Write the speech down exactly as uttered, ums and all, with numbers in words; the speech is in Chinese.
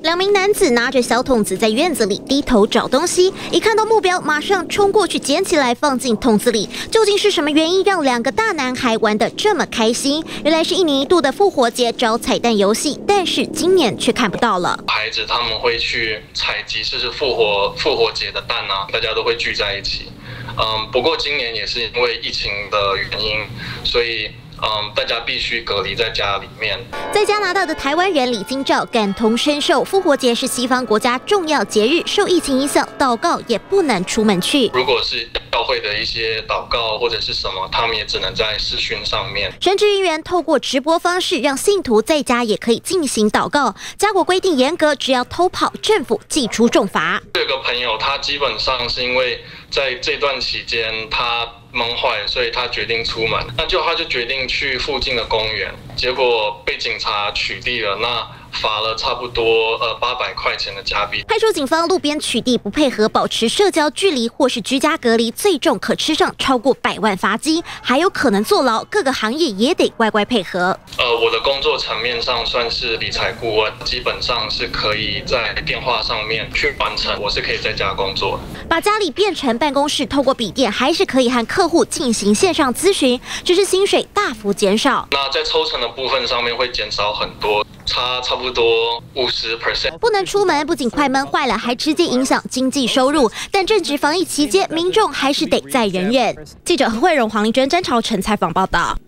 两名男子拿着小桶子在院子里低头找东西，一看到目标，马上冲过去捡起来放进桶子里。究竟是什么原因让两个大男孩玩得这么开心？原来是一年一度的复活节找彩蛋游戏，但是今年却看不到了。 孩子他们会去采集，就是复活复活节的蛋啊，大家都会聚在一起。嗯，不过今年也是因为疫情的原因，所以。嗯，大家必须隔离在家里面。 在加拿大的台湾人李金照感同身受，复活节是西方国家重要节日，受疫情影响，祷告也不能出门去。 如果是教会的一些祷告或者是什么，他们也只能在视讯上面。 神职人员透过直播方式，让信徒在家也可以进行祷告。加国规定严格，只要偷跑，政府祭出重罚。 有个朋友，他基本上是因为在这段期间他。闷坏，所以他决定出门，那就他就决定去附近的公园，结果被警察取缔了，那罚了差不多呃八百块钱的加币。 派出警方路边取缔不配合保持社交距离或是居家隔离，最重可吃上超过百万罚金，还有可能坐牢。各个行业也得乖乖配合。 呃，我的工作层面上算是理财顾问，基本上是可以在电话上面去完成，我是可以在家工作。 把家里变成办公室，透过笔电还是可以和客户进行线上咨询，只是薪水大幅减少。 那在抽成的部分上面会减少很多，差差不多五十 percent。 不能出门，不仅快闷坏了，还直接影响经济收入。但正值防疫期间，民众还是得再忍忍。记者何慧荣、黄丽娟、詹朝成采访报道。